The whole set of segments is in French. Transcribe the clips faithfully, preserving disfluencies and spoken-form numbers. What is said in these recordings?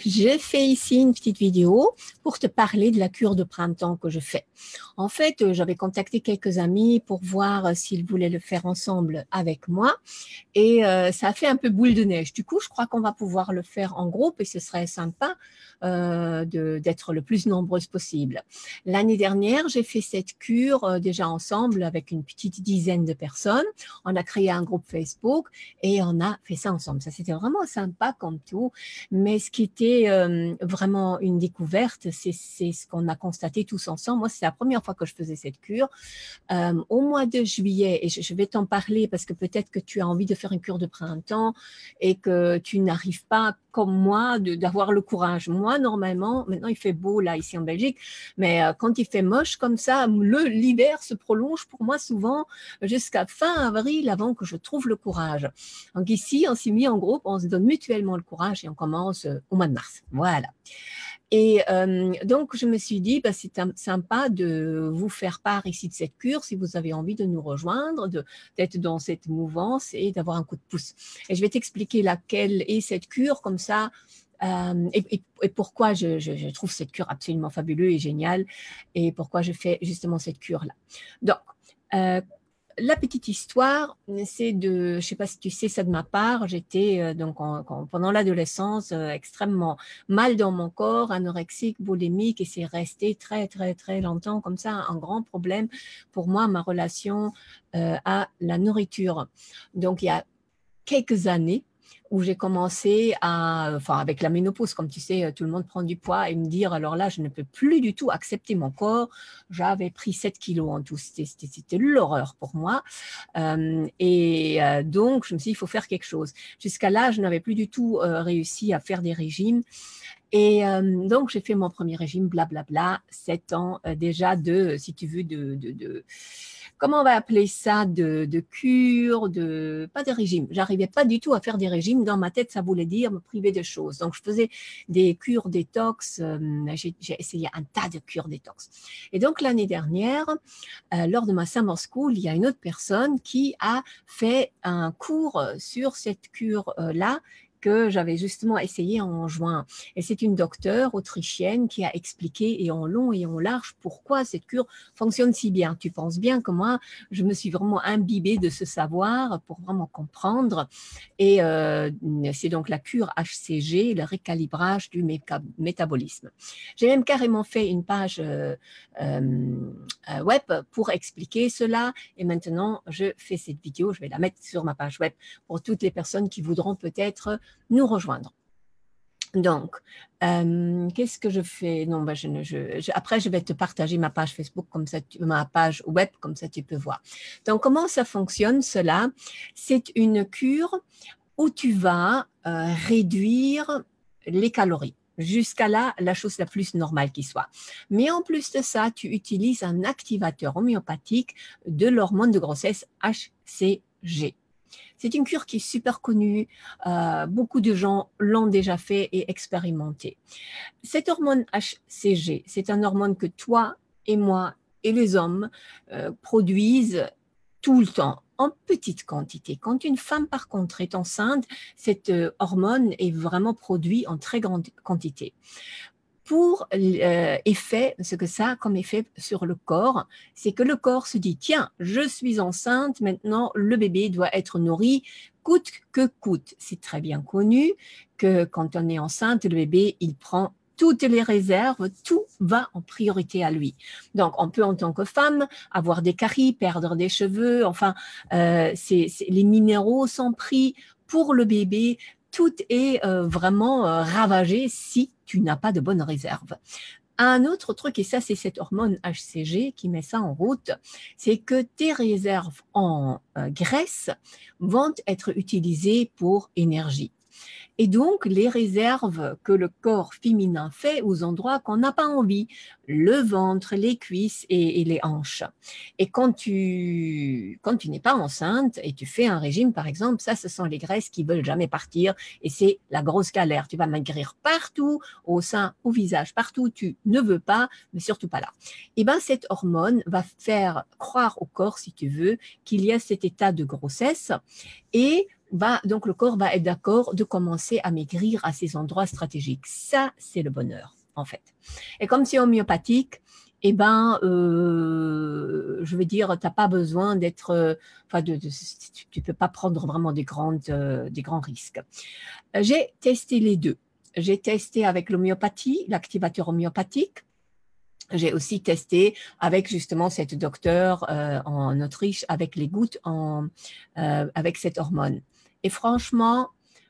j'ai fait ici une petite vidéo pour te parler de la cure de printemps que je fais. En fait, j'avais contacté quelques amis pour voir s'ils voulaient le faire ensemble avec moi et euh, ça a fait un peu boule de neige. Du coup, je crois qu'on va pouvoir le faire en groupe et ce serait sympa euh, d'être le plus nombreuses possible. L'année dernière, j'ai fait cette cure euh, déjà ensemble avec une petite dizaine de personnes. On a créé un groupe Facebook et on a fait ça ensemble. Ça, c'était vraiment sympa comme tout. Mais ce qui était euh, vraiment une découverte, c'est ce qu'on a constaté tous ensemble. Moi, c'est la première fois que je faisais cette cure. Euh, au mois de juillet, et je, je vais t'en parler parce que peut-être que tu as envie de faire une cure de printemps et que tu n'arrives pas, comme moi, d'avoir le courage. Moi, normalement, maintenant il fait beau là, ici en Belgique, mais euh, quand il fait moche comme ça, l'hiver se prolonge pour moi souvent jusqu'à fin avril avant que je trouve le courage. Donc ici, on s'est mis en groupe, on se donne mutuellement le courage et on commence euh, au mois de mars. Voilà. Et euh, donc, je me suis dit, bah, c'est sympa de vous faire part ici de cette cure si vous avez envie de nous rejoindre, d'être dans cette mouvance et d'avoir un coup de pouce. Et je vais t'expliquer laquelle est cette cure, comme ça, euh, et, et, et pourquoi je, je, je trouve cette cure absolument fabuleuse et géniale, et pourquoi je fais justement cette cure-là. Donc, euh, la petite histoire, c'est de, je ne sais pas si tu sais ça de ma part, j'étais euh, donc en, en, pendant l'adolescence euh, extrêmement mal dans mon corps, anorexique, boulimique, et c'est resté très très très longtemps comme ça, un grand problème pour moi, ma relation euh, à la nourriture. Donc il y a quelques années où j'ai commencé à, enfin avec la ménopause, comme tu sais, tout le monde prend du poids, et me dire, alors là, je ne peux plus du tout accepter mon corps. J'avais pris sept kilos en tout, c'était l'horreur pour moi. Euh, et euh, donc, je me suis dit, il faut faire quelque chose. Jusqu'à là, je n'avais plus du tout euh, réussi à faire des régimes. Et euh, donc, j'ai fait mon premier régime, blablabla, sept ans euh, déjà de, si tu veux, de, de, de comment on va appeler ça, de, de cure, de, pas de régime. J'arrivais pas du tout à faire des régimes. Dans ma tête, ça voulait dire me priver de choses. Donc, je faisais des cures détox. Euh, j'ai essayé un tas de cures détox. Et donc, l'année dernière, euh, lors de ma Summer School, il y a une autre personne qui a fait un cours sur cette cure-là que j'avais justement essayé en juin. Et c'est une docteure autrichienne qui a expliqué et en long et en large pourquoi cette cure fonctionne si bien. Tu penses bien que moi, je me suis vraiment imbibée de ce savoir pour vraiment comprendre. Et euh, c'est donc la cure H C G, le récalibrage du métabolisme. J'ai même carrément fait une page euh, euh, web pour expliquer cela. Et maintenant, je fais cette vidéo, je vais la mettre sur ma page web pour toutes les personnes qui voudront peut-être nous rejoindre. Donc, euh, qu'est-ce que je fais? Non, bah, je, je, je, après, je vais te partager ma page Facebook, comme ça, tu, ma page web, comme ça tu peux voir. Donc, comment ça fonctionne, cela? C'est une cure où tu vas euh, réduire les calories. Jusqu'à là, la chose la plus normale qui soit. Mais en plus de ça, tu utilises un activateur homéopathique de l'hormone de grossesse H C G. C'est une cure qui est super connue, euh, beaucoup de gens l'ont déjà fait et expérimenté. Cette hormone H C G, c'est un hormone que toi et moi et les hommes euh, produisent tout le temps, en petite quantité. Quand une femme, par contre, est enceinte, cette euh, hormone est vraiment produite en très grande quantité. Pour euh, effet, ce que ça a comme effet sur le corps, c'est que le corps se dit, tiens, je suis enceinte, maintenant le bébé doit être nourri, coûte que coûte. C'est très bien connu que quand on est enceinte, le bébé, il prend toutes les réserves, tout va en priorité à lui. Donc, on peut en tant que femme avoir des caries, perdre des cheveux, enfin, euh, c'est, c'est, les minéraux sont pris pour le bébé, tout est euh, vraiment euh, ravagé si tu n'as pas de bonne réserve. Un autre truc, et ça c'est cette hormone H C G qui met ça en route, c'est que tes réserves en euh, graisse vont être utilisées pour énergie. Et donc, les réserves que le corps féminin fait aux endroits qu'on n'a pas envie, le ventre, les cuisses et, et les hanches. Et quand tu, quand tu n'es pas enceinte et tu fais un régime, par exemple, ça, ce sont les graisses qui veulent jamais partir et c'est la grosse galère. Tu vas maigrir partout, au sein, au visage, partout où tu ne veux pas, mais surtout pas là. Et bien, cette hormone va faire croire au corps, si tu veux, qu'il y a cet état de grossesse et va, donc le corps va être d'accord de commencer à maigrir à ces endroits stratégiques. Ça, c'est le bonheur, en fait. Et comme c'est homéopathique, eh ben, euh, je veux dire, tu n'as pas besoin d'être, euh, enfin, de, de, tu ne peux pas prendre vraiment des, grandes, euh, des grands risques. J'ai testé les deux. J'ai testé avec l'homéopathie, l'activateur homéopathique. J'ai aussi testé avec justement cette docteure euh, en Autriche avec les gouttes en, euh, avec cette hormone. Et franchement,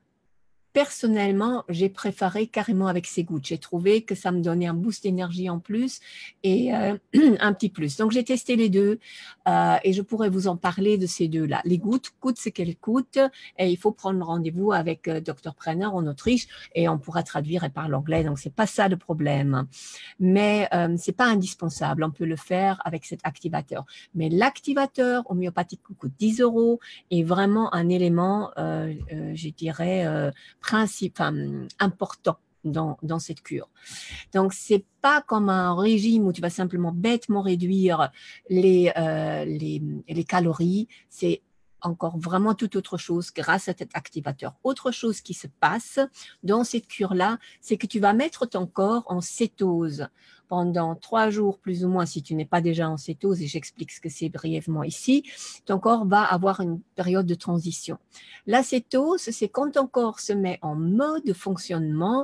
personnellement, j'ai préféré carrément avec ces gouttes. J'ai trouvé que ça me donnait un boost d'énergie en plus et euh, un petit plus. Donc, j'ai testé les deux euh, et je pourrais vous en parler de ces deux-là. Les gouttes coûtent ce qu'elles coûtent et il faut prendre rendez-vous avec euh, docteur Brenner en Autriche et on pourra traduire et parler anglais. Donc, c'est pas ça le problème. Mais euh, c'est pas indispensable. On peut le faire avec cet activateur. Mais l'activateur homéopathique coûte dix euros est vraiment un élément, euh, euh, je dirais, euh, principe enfin, important dans, dans cette cure. Donc, c'est pas comme un régime où tu vas simplement bêtement réduire les, euh, les, les calories. C'est encore vraiment toute autre chose grâce à cet activateur. Autre chose qui se passe dans cette cure-là, c'est que tu vas mettre ton corps en cétose pendant trois jours plus ou moins, si tu n'es pas déjà en cétose, et j'explique ce que c'est brièvement ici, ton corps va avoir une période de transition. La cétose, c'est quand ton corps se met en mode fonctionnement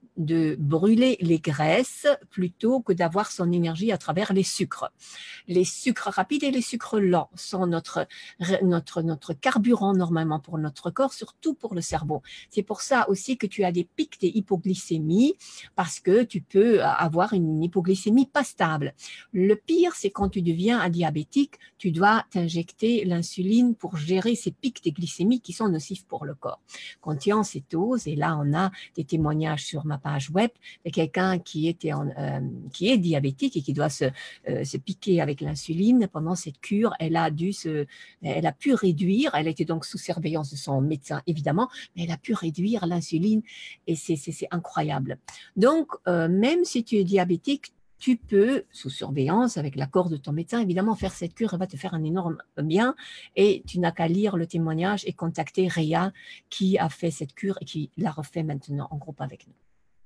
de brûler les graisses plutôt que d'avoir son énergie à travers les sucres. Les sucres rapides et les sucres lents sont notre, notre, notre carburant normalement pour notre corps, surtout pour le cerveau. C'est pour ça aussi que tu as des pics d'hypoglycémie parce que tu peux avoir une hypoglycémie pas stable. Le pire, c'est quand tu deviens un diabétique, tu dois t'injecter l'insuline pour gérer ces pics de glycémie qui sont nocifs pour le corps. Quand tu es en cétose, et là on a des témoignages sur ma page web de quelqu'un qui, était en, euh, qui est diabétique et qui doit se, euh, se piquer avec l'insuline pendant cette cure. Elle a dû se, elle a pu réduire, elle était donc sous surveillance de son médecin évidemment, mais elle a pu réduire l'insuline et c'est incroyable. Donc, euh, même si tu es diabétique, tu peux, sous surveillance, avec l'accord de ton médecin, évidemment, faire cette cure, elle va te faire un énorme bien et tu n'as qu'à lire le témoignage et contacter Réa qui a fait cette cure et qui la refait maintenant en groupe avec nous.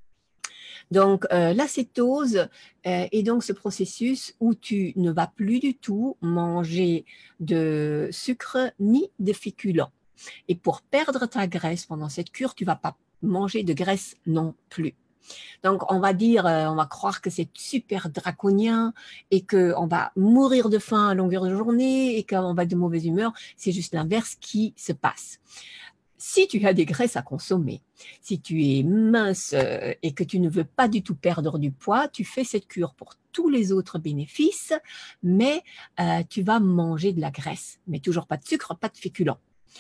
Donc, euh, la cétose euh, est donc ce processus où tu ne vas plus du tout manger de sucre ni de féculents. Et pour perdre ta graisse pendant cette cure, tu ne vas pas manger de graisse non plus. Donc, on va dire, euh, on va croire que c'est super draconien et qu'on va mourir de faim à longueur de journée et qu'on va être de mauvaise humeur. C'est juste l'inverse qui se passe. Si tu as des graisses à consommer, si tu es mince et que tu ne veux pas du tout perdre du poids, tu fais cette cure pour tous les autres bénéfices, mais euh, tu vas manger de la graisse, mais toujours pas de sucre, pas de féculents.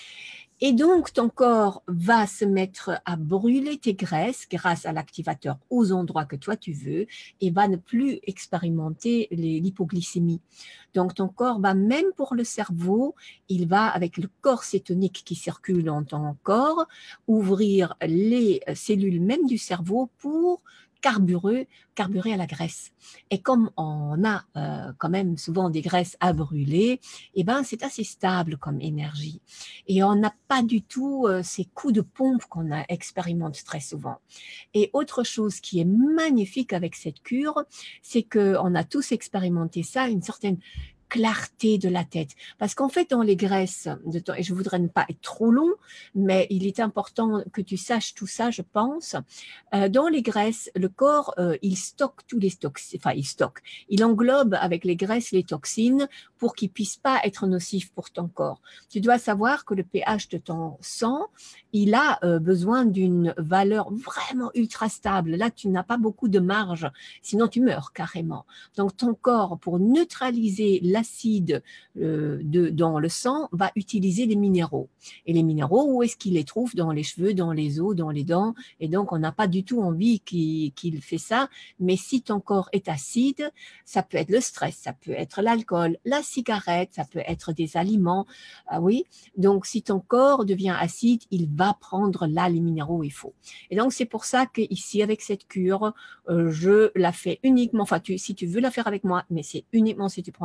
Et donc, ton corps va se mettre à brûler tes graisses grâce à l'activateur aux endroits que toi tu veux et va ne plus expérimenter l'hypoglycémie. Donc, ton corps va, même pour le cerveau, il va, avec le corps cétonique qui circule dans ton corps, ouvrir les cellules même du cerveau pour carburer, carburer à la graisse. Et comme on a euh, quand même souvent des graisses à brûler, eh ben, c'est assez stable comme énergie. Et on n'a pas du tout euh, ces coups de pompe qu'on expérimente très souvent. Et autre chose qui est magnifique avec cette cure, c'est qu'on a tous expérimenté ça, une certaine clarté de la tête. Parce qu'en fait, dans les graisses, de ton, et je voudrais ne pas être trop long, mais il est important que tu saches tout ça, je pense. Euh, dans les graisses, le corps, euh, il stocke tous les toxines, enfin, il stocke, il englobe avec les graisses les toxines pour qu'ils puissent pas être nocifs pour ton corps. Tu dois savoir que le pH de ton sang, il a euh, besoin d'une valeur vraiment ultra stable. Là, tu n'as pas beaucoup de marge, sinon tu meurs carrément. Donc, ton corps, pour neutraliser l'acide euh, de, dans le sang, va utiliser les minéraux. Et les minéraux, où est-ce qu'il les trouve? Dans les cheveux, dans les os, dans les dents. Et donc, on n'a pas du tout envie qu'il qu'il fait ça. Mais si ton corps est acide, ça peut être le stress, ça peut être l'alcool, la cigarette, ça peut être des aliments. Ah oui. Donc, si ton corps devient acide, il va prendre là les minéraux où il faut. Et donc, c'est pour ça qu'ici, avec cette cure, euh, je la fais uniquement, enfin, tu, si tu veux la faire avec moi, mais c'est uniquement si tu prends les compléments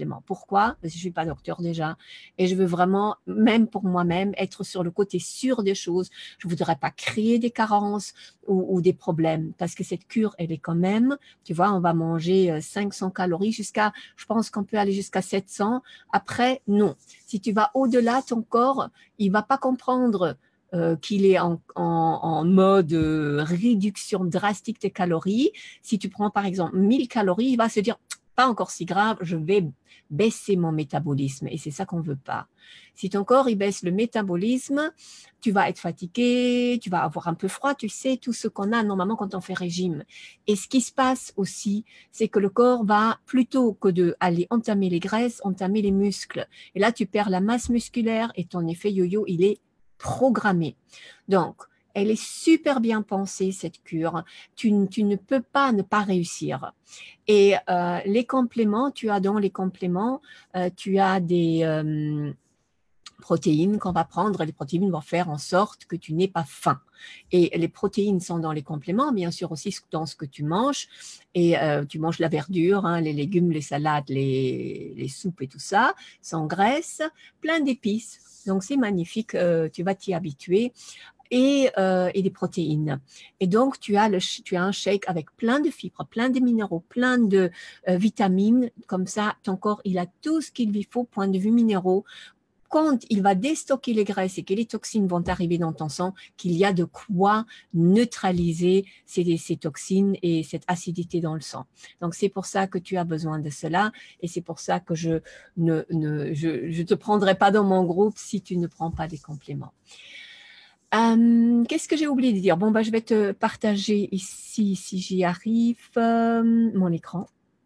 compléments. Pourquoi? Parce que je ne suis pas docteur déjà et je veux vraiment, même pour moi-même, être sur le côté sûr des choses. Je ne voudrais pas créer des carences ou, ou des problèmes parce que cette cure, elle est quand même, tu vois, on va manger cinq cents calories jusqu'à, je pense qu'on peut aller jusqu'à sept cents. Après, non. Si tu vas au-delà, ton corps, il ne va pas comprendre euh, qu'il est en, en, en mode euh, réduction drastique des calories. Si tu prends par exemple mille calories, il va se dire, pas encore si grave, je vais baisser mon métabolisme et c'est ça qu'on ne veut pas. Si ton corps il baisse le métabolisme, tu vas être fatigué, tu vas avoir un peu froid, tu sais, tout ce qu'on a normalement quand on fait régime. Et ce qui se passe aussi, c'est que le corps va, plutôt que d'aller entamer les graisses, entamer les muscles. Et là, tu perds la masse musculaire et ton effet yo-yo, il est programmé. Donc, elle est super bien pensée, cette cure. Tu, tu ne peux pas ne pas réussir. Et euh, les compléments, tu as dans les compléments, euh, tu as des euh, protéines qu'on va prendre. Les protéines vont faire en sorte que tu n'aies pas faim. Et les protéines sont dans les compléments, bien sûr aussi dans ce que tu manges. Et euh, tu manges la verdure, hein, les légumes, les salades, les, les soupes et tout ça, sans graisse, plein d'épices. Donc c'est magnifique, euh, tu vas t'y habituer. Et, euh, et des protéines. Et donc, tu as, le, tu as un shake avec plein de fibres, plein de minéraux, plein de euh, vitamines. Comme ça, ton corps, il a tout ce qu'il lui faut, point de vue minéraux. Quand il va déstocker les graisses et que les toxines vont arriver dans ton sang, qu'il y a de quoi neutraliser ces, ces toxines et cette acidité dans le sang. Donc, c'est pour ça que tu as besoin de cela et c'est pour ça que je ne, ne je, je te prendrai pas dans mon groupe si tu ne prends pas des compléments. Euh, Qu'est-ce que j'ai oublié de dire? Bon, bah, je vais te partager ici, si j'y arrive, euh, mon écran.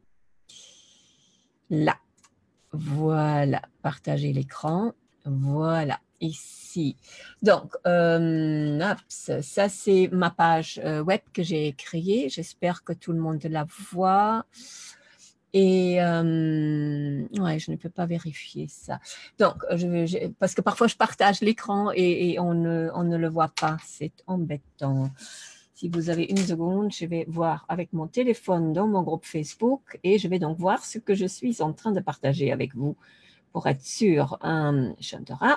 Là. Voilà. Partager l'écran. Voilà. Ici. Donc, euh, ups, ça, c'est ma page web que j'ai créée. J'espère que tout le monde la voit. Et euh, ouais, je ne peux pas vérifier ça. Donc, je, je, parce que parfois je partage l'écran et, et on, ne, on ne le voit pas. C'est embêtant. Si vous avez une seconde, je vais voir avec mon téléphone dans mon groupe Facebook et je vais donc voir ce que je suis en train de partager avec vous pour être sûr. Un Chantera.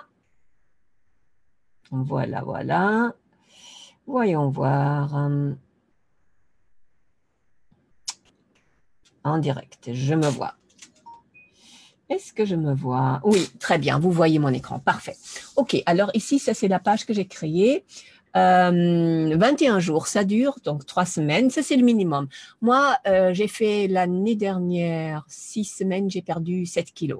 Voilà, voilà. Voyons voir. En direct, je me vois. Est-ce que je me vois? Oui, très bien, vous voyez mon écran, parfait. Ok, alors ici, ça c'est la page que j'ai créée. Euh, vingt et un jours, ça dure, donc trois semaines, ça c'est le minimum. Moi, euh, j'ai fait l'année dernière, six semaines, j'ai perdu sept kilos.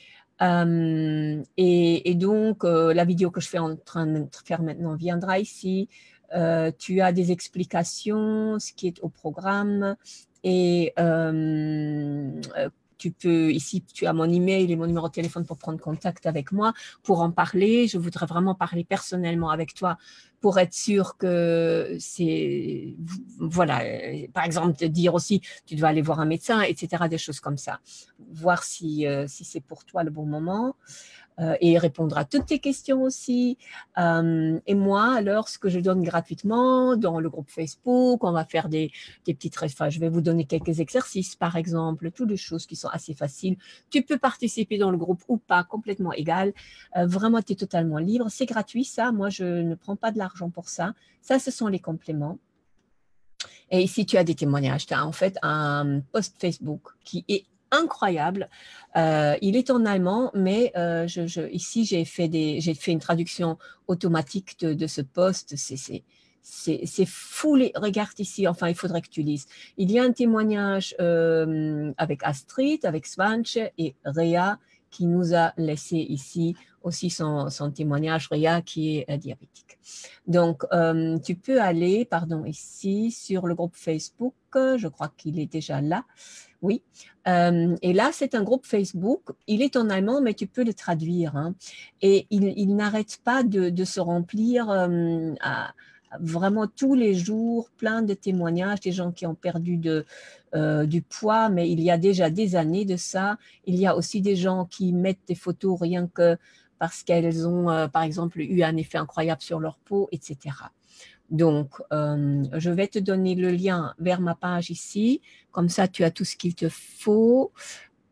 Euh, et, et donc, euh, la vidéo que je suis en train de faire maintenant viendra ici. Euh, tu as des explications, ce qui est au programme. Et euh, tu peux, ici, tu as mon email et mon numéro de téléphone pour prendre contact avec moi, pour en parler. Je voudrais vraiment parler personnellement avec toi pour être sûr que c'est, voilà, par exemple, te dire aussi, tu dois aller voir un médecin, et cetera, des choses comme ça. Voir si, euh, si c'est pour toi le bon moment. Euh, et répondre à toutes tes questions aussi. Euh, et moi, alors, ce que je donne gratuitement dans le groupe Facebook, on va faire des, des petites... Enfin, je vais vous donner quelques exercices, par exemple, toutes les choses qui sont assez faciles. Tu peux participer dans le groupe ou pas, complètement égal. Euh, vraiment, tu es totalement libre. C'est gratuit, ça. Moi, je ne prends pas de l'argent pour ça. Ça, ce sont les compléments. Et ici, tu as des témoignages. Tu as en fait un post Facebook qui est incroyable. Euh, il est en allemand, mais euh, je, je, ici, j'ai fait, des, j'ai fait une traduction automatique de, de ce post. C'est fou. Les, regarde ici, enfin, il faudrait que tu lises. Il y a un témoignage euh, avec Astrid, avec Svanche et Réa qui nous a laissé ici aussi son, son témoignage, Réa, qui est euh, diabétique. Donc, euh, tu peux aller, pardon, ici, sur le groupe Facebook, je crois qu'il est déjà là, oui. Euh, et là, c'est un groupe Facebook, il est en allemand, mais tu peux le traduire. Hein. Et il, il n'arrête pas de, de se remplir euh, à, vraiment tous les jours, plein de témoignages, des gens qui ont perdu de, euh, du poids, mais il y a déjà des années de ça. Il y a aussi des gens qui mettent des photos rien que parce qu'elles ont, euh, par exemple, eu un effet incroyable sur leur peau, et cetera. Donc, euh, je vais te donner le lien vers ma page ici. Comme ça, tu as tout ce qu'il te faut.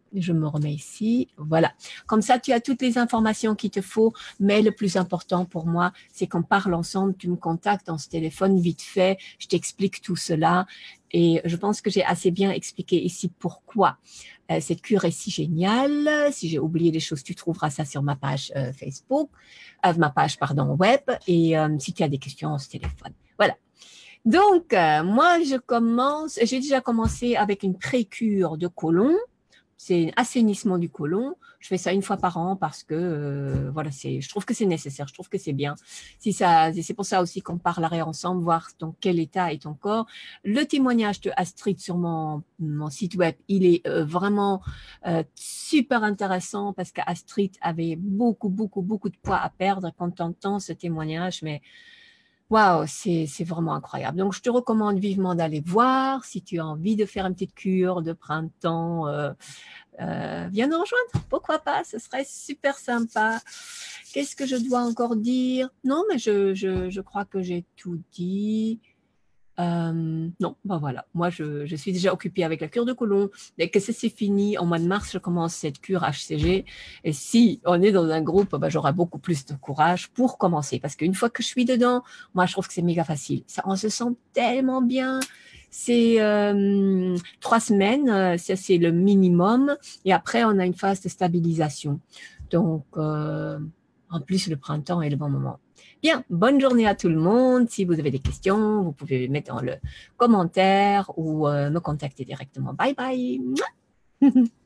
Je me remets ici, voilà. Comme ça, tu as toutes les informations qu'il te faut, mais le plus important pour moi, c'est qu'on parle ensemble, tu me contactes dans ce téléphone vite fait, je t'explique tout cela et je pense que j'ai assez bien expliqué ici pourquoi euh, cette cure est si géniale. Si j'ai oublié des choses, tu trouveras ça sur ma page euh, Facebook, euh, ma page, pardon, web et euh, si tu as des questions, ce téléphone. Voilà. Donc, euh, moi, je commence, j'ai déjà commencé avec une pré-cure de côlon. C'est un assainissement du côlon. Je fais ça une fois par an parce que euh, voilà, c'est, je trouve que c'est nécessaire, je trouve que c'est bien. Si ça, c'est pour ça aussi qu'on parlerait ensemble, voir dans quel état est ton corps. Le témoignage de Astrid sur mon, mon site web, il est euh, vraiment euh, super intéressant parce qu'Astrid avait beaucoup, beaucoup, beaucoup de poids à perdre quand tu entends ce témoignage, mais waouh, c'est c'est vraiment incroyable. Donc, je te recommande vivement d'aller voir si tu as envie de faire une petite cure de printemps. Euh, euh, viens nous rejoindre, pourquoi pas, ce serait super sympa. Qu'est-ce que je dois encore dire? Non, mais je, je, je crois que j'ai tout dit. Euh, non, ben voilà, moi je, je suis déjà occupée avec la cure de côlon. Dès que c'est fini, en mois de mars, je commence cette cure H C G. Et si on est dans un groupe, ben, j'aurai beaucoup plus de courage pour commencer. Parce qu'une fois que je suis dedans, moi je trouve que c'est méga facile. Ça, on se sent tellement bien. C'est euh, trois semaines, euh, ça c'est le minimum. Et après, on a une phase de stabilisation. Donc, euh, en plus, le printemps est le bon moment. Bien, bonne journée à tout le monde. Si vous avez des questions, vous pouvez les mettre dans le commentaire ou euh, me contacter directement. Bye bye.